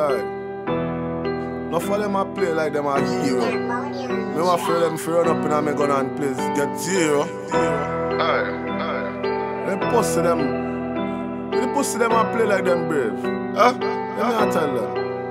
Aye. No for them I play like them a hero. Me want for them to run up in a me gun and place get zero. Aye. Them pussy them. The pussy them I play like them brave. Huh? Let me tell them.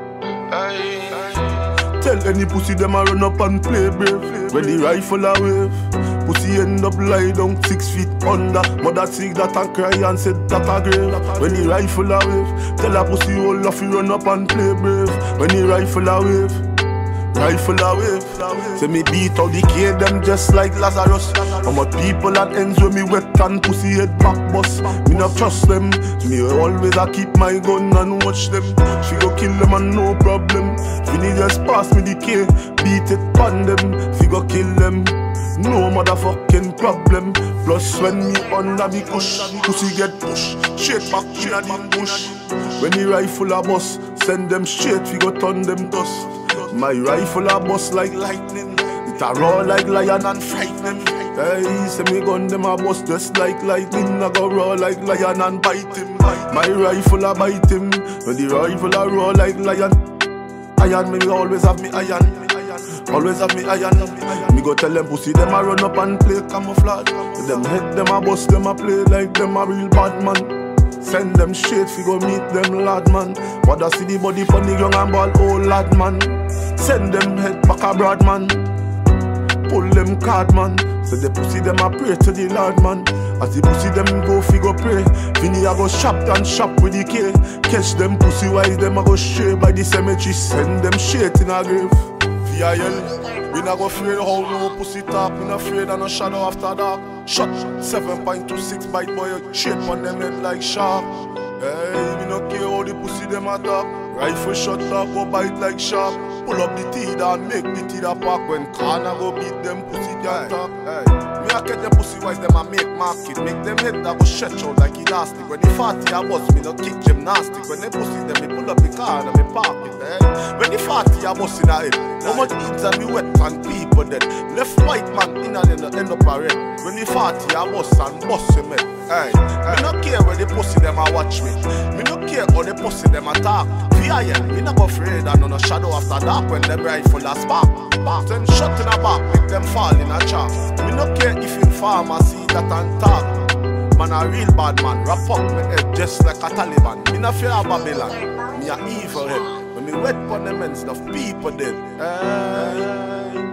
Aye. Tell any pussy them a run up and play brave. When the rifle a wave, pussy end up lie down 6 feet under. Mother see that and cry and said that a grave. When the rifle a wave, tell a pussy all of you run up and play brave. When the rifle a wave, rifle a wave. Say me beat out the kid them just like Lazarus. How much people and ends when me wet and pussy head back bust. Me not trust them. Me always a keep my gun and watch them. She go kill them and no problem. Finny just pass me the K, beat it pan them. She go kill them, no motherfucking problem. Plus when me under the kush, pussy get push straight back inna the bush. When the rifle a bust, send them straight, we go turn them dust. My rifle a bust like lightning, it a roar like lion and fright them. Hey, say me gun them a bust just like lightning, I go roar like lion and bite him. My rifle a bite him, when the rifle a roar like lion. Iron, me always have me iron, always have me iron. Me go tell them pussy them a run up and play camouflage. Them head them a bust, them a play like them a real bad man. Send them straight, fi go meet them lad man. What I see the body pon the young and ball old lad man. Send them head back abroad man. Pull them card man. So the pussy them a pray to the Lord man. As the pussy them go fi go pray. Vinny a go shop and shop with the K. Catch them pussy wise them a go stray by the cemetery. Send them straight in a grave. V.I.L. We not go afraid how no pussy talk. We not afraid of no shadow after dark. Shot 7.26 bite boy, shape on them head like shark. Hey, we no care how the pussy them attack. Rifle shot up, go bite like shark. Pull up the teeth and make the teeth apart. When corner go beat them pussy can't talk. Hey, me a get them pussy wise them a make market. Make them head that go stretch out like elastic. When the 40 a bust, me no kick gymnastic. When they pussy them, me pull up the car and me park it. Hey, when the 40 a bust in a head, how much kids and me wet and people dead. Left white man in and end up a red. When the 40 a bust and bust him head. Hey, me no care where the pussy them a watch me. Me no care how the pussy them attack. V.I.L. me no go afraid and no shadow after dark. When them rifle a spark. Then shot in a back, make them fall in a trap. Me no care if in pharmacy that and talk. Man a real bad man, wrap up me head just like a Taliban. Me no fear of Babylon, me a evil head. When me wet pon them ends, enough people dead. Hey.